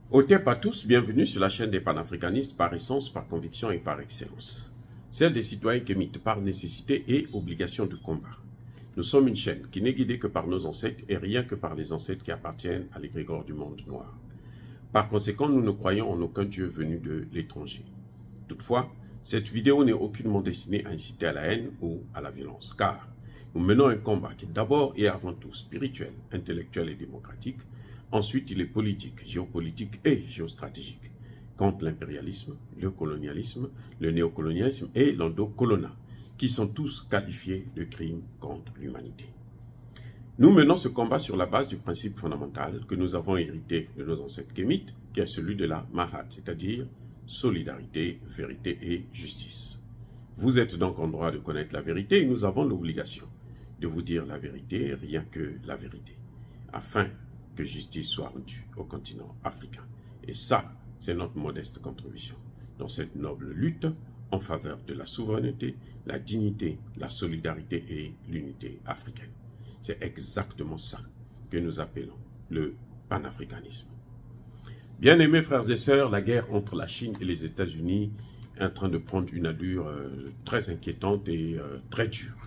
Otep à tous, bienvenue sur la chaîne des panafricanistes par essence, par conviction et par excellence. Celle des citoyens kémites par nécessité et obligation de combat. Nous sommes une chaîne qui n'est guidée que par nos ancêtres et rien que par les ancêtres qui appartiennent à l'égrégore du monde noir. Par conséquent, nous ne croyons en aucun Dieu venu de l'étranger. Toutefois, cette vidéo n'est aucunement destinée à inciter à la haine ou à la violence, car nous menons un combat qui d'abord et avant tout spirituel, intellectuel et démocratique. Ensuite, il est politique, géopolitique et géostratégique, contre l'impérialisme, le colonialisme, le néocolonialisme et l'endocolonat, qui sont tous qualifiés de crimes contre l'humanité. Nous menons ce combat sur la base du principe fondamental que nous avons hérité de nos ancêtres kémites, qui est celui de la Mahat, c'est-à-dire solidarité, vérité et justice. Vous êtes donc en droit de connaître la vérité et nous avons l'obligation de vous dire la vérité, rien que la vérité, afin que justice soit rendue au continent africain. Et ça, c'est notre modeste contribution dans cette noble lutte en faveur de la souveraineté, la dignité, la solidarité et l'unité africaine. C'est exactement ça que nous appelons le panafricanisme. Bien-aimés frères et sœurs, la guerre entre la Chine et les États-Unis est en train de prendre une allure très inquiétante et très dure.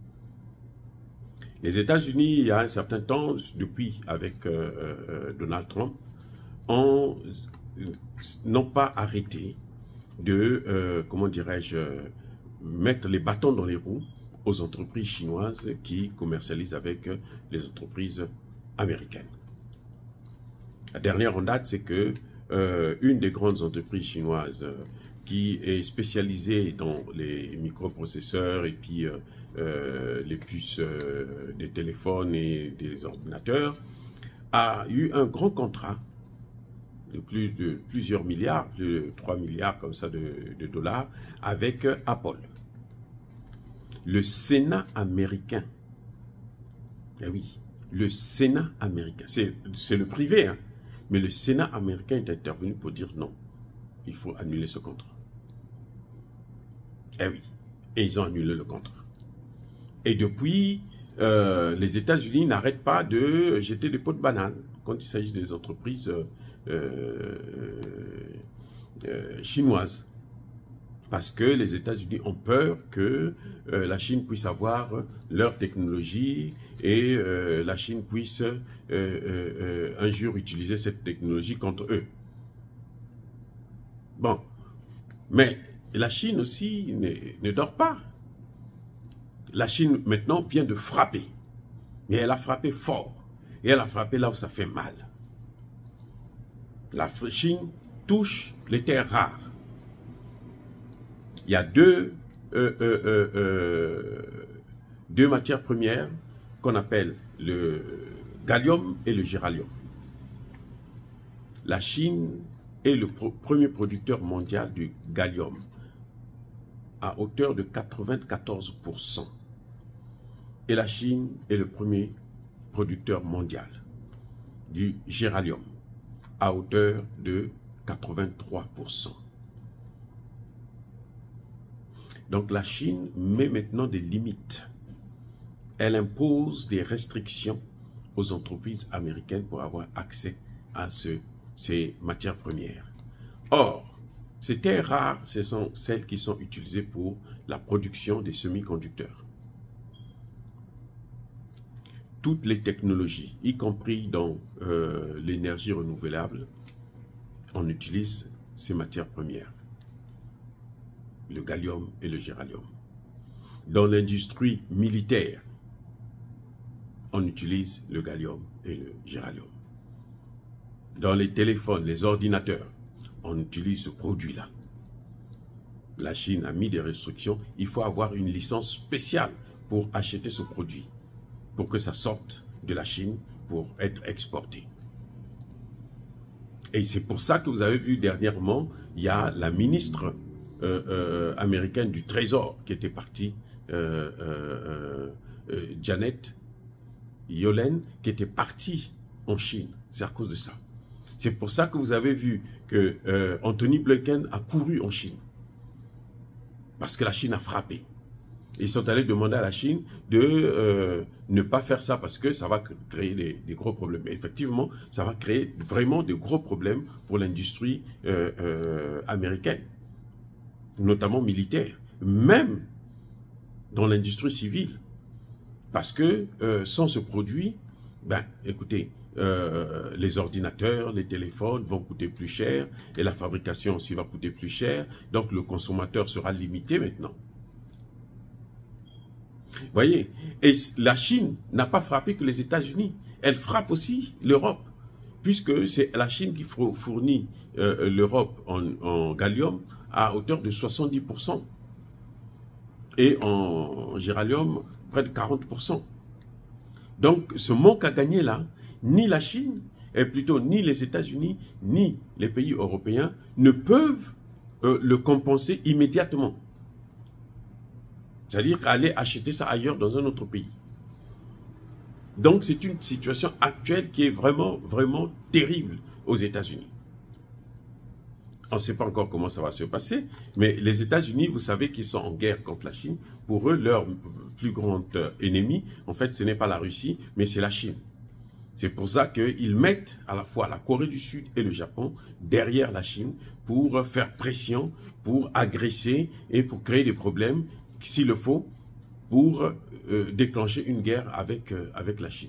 Les États-Unis, il y a un certain temps, depuis avec Donald Trump, n'ont pas arrêté de, comment dirais-je, mettre les bâtons dans les roues aux entreprises chinoises qui commercialisent avec les entreprises américaines. La dernière en date, c'est que une des grandes entreprises chinoises qui est spécialisée dans les microprocesseurs et puis les puces des téléphones et des ordinateurs, a eu un grand contrat de plusieurs milliards, plus de 3 milliards comme ça de dollars, avec Apple. Le Sénat américain, eh oui, le Sénat américain, c'est le privé, hein, mais le Sénat américain est intervenu pour dire non, il faut annuler ce contrat. Eh oui, et ils ont annulé le contrat. Et depuis, les États-Unis n'arrêtent pas de jeter des pots de banane quand il s'agit des entreprises chinoises. Parce que les États-Unis ont peur que la Chine puisse avoir leur technologie et la Chine puisse un jour utiliser cette technologie contre eux. Bon, mais la Chine aussi ne dort pas. La Chine maintenant vient de frapper. Mais elle a frappé fort. Et elle a frappé là où ça fait mal. La Chine touche les terres rares. Il y a deux matières premières qu'on appelle le gallium et le géralium. La Chine est le premier producteur mondial du gallium à hauteur de 94%. Et la Chine est le premier producteur mondial du géralium à hauteur de 83%. Donc la Chine met maintenant des limites. Elle impose des restrictions aux entreprises américaines pour avoir accès à ces matières premières. Or, ces terres rares, ce sont celles qui sont utilisées pour la production des semi-conducteurs. Toutes les technologies, y compris dans l'énergie renouvelable, on utilise ces matières premières, le gallium et le géralium. Dans l'industrie militaire, on utilise le gallium et le géralium. Dans les téléphones, les ordinateurs, on utilise ce produit-là. La Chine a mis des restrictions. Il faut avoir une licence spéciale pour acheter ce produit, pour que ça sorte de la Chine pour être exporté. Et c'est pour ça que vous avez vu dernièrement, il y a la ministre américaine du Trésor qui était partie, Janet Yellen, qui était partie en Chine. C'est à cause de ça. C'est pour ça que vous avez vu que Anthony Blinken a couru en Chine. Parce que la Chine a frappé. Ils sont allés demander à la Chine de ne pas faire ça parce que ça va créer des gros problèmes. Et effectivement, ça va créer vraiment de gros problèmes pour l'industrie américaine, notamment militaire, même dans l'industrie civile. Parce que sans ce produit, ben, écoutez, les ordinateurs, les téléphones vont coûter plus cher et la fabrication aussi va coûter plus cher. Donc le consommateur sera limité maintenant. Vous voyez, et la Chine n'a pas frappé que les États-Unis, elle frappe aussi l'Europe, puisque c'est la Chine qui fournit l'Europe en gallium à hauteur de 70% et en géranium près de 40%. Donc ce manque à gagner là, ni la Chine, et plutôt ni les États-Unis, ni les pays européens ne peuvent le compenser immédiatement. C'est-à-dire aller acheter ça ailleurs dans un autre pays. Donc c'est une situation actuelle qui est vraiment, vraiment terrible aux États-Unis. On ne sait pas encore comment ça va se passer, mais les États-Unis, vous savez qu'ils sont en guerre contre la Chine. Pour eux, leur plus grand ennemi, en fait, ce n'est pas la Russie, mais c'est la Chine. C'est pour ça qu'ils mettent à la fois la Corée du Sud et le Japon derrière la Chine pour faire pression, pour agresser et pour créer des problèmes, s'il le faut, pour déclencher une guerre avec la Chine.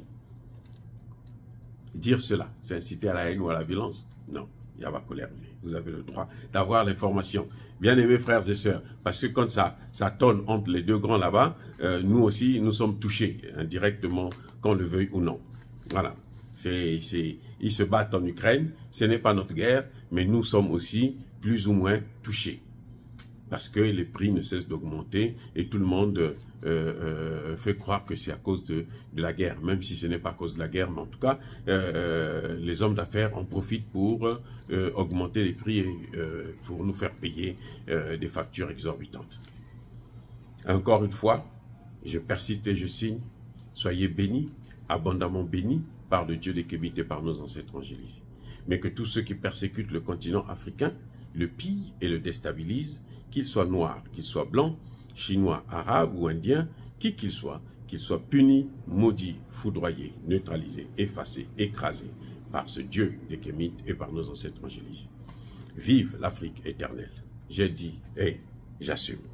Dire cela, c'est inciter à la haine ou à la violence? Non, il n'y a pas qu'à l'énerver. Vous avez le droit d'avoir l'information. Bien aimés frères et sœurs, parce que quand ça tonne entre les deux grands là-bas, nous aussi, nous sommes touchés indirectement, qu'on le veuille ou non. Voilà. Ils se battent en Ukraine, ce n'est pas notre guerre, mais nous sommes aussi plus ou moins touchés. Parce que les prix ne cessent d'augmenter et tout le monde fait croire que c'est à cause de la guerre, même si ce n'est pas à cause de la guerre, mais en tout cas, les hommes d'affaires en profitent pour augmenter les prix et pour nous faire payer des factures exorbitantes. Encore une fois, je persiste et je signe, soyez bénis, abondamment bénis par le Dieu des Kémites et par nos ancêtres angélisés. Mais que tous ceux qui persécutent le continent africain le pillent et le déstabilisent, qu'il soit noir, qu'il soit blanc, chinois, arabe ou indien, qui qu'il soit puni, maudit, foudroyé, neutralisé, effacé, écrasé par ce Dieu des Kémites et par nos ancêtres angélisés. Vive l'Afrique éternelle. J'ai dit et j'assume.